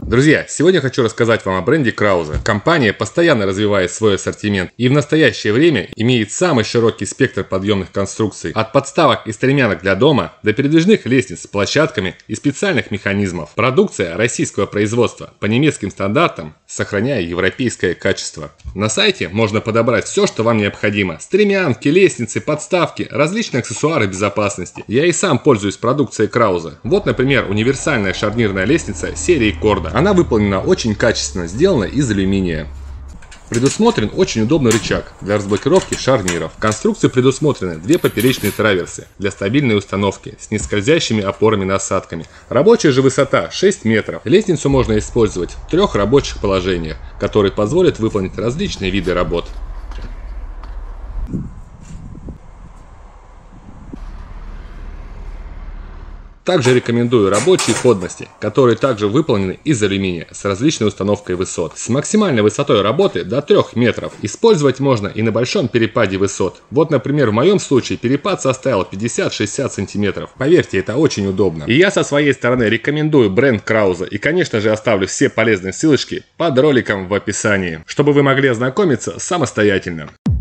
Друзья, сегодня хочу рассказать вам о бренде Krause. Компания постоянно развивает свой ассортимент и в настоящее время имеет самый широкий спектр подъемных конструкций. От подставок и стремянок для дома до передвижных лестниц с площадками и специальных механизмов. Продукция российского производства по немецким стандартам, сохраняя европейское качество. На сайте можно подобрать все, что вам необходимо. Стремянки, лестницы, подставки, различные аксессуары безопасности. Я и сам пользуюсь продукцией Krause. Вот, например, универсальная шарнирная лестница серии Корда. Она выполнена очень качественно, сделана из алюминия. Предусмотрен очень удобный рычаг для разблокировки шарниров. В конструкции предусмотрены две поперечные траверсы для стабильной установки с нескользящими опорами-насадками. Рабочая же высота 6 метров. Лестницу можно использовать в 3 рабочих положениях, которые позволят выполнить различные виды работ. Также рекомендую рабочие ходности, которые также выполнены из алюминия с различной установкой высот. С максимальной высотой работы до 3 метров. Использовать можно и на большом перепаде высот. Вот, например, в моем случае перепад составил 50-60 сантиметров. Поверьте, это очень удобно. И я со своей стороны рекомендую бренд Krause. И, конечно же, оставлю все полезные ссылочки под роликом в описании, чтобы вы могли ознакомиться самостоятельно.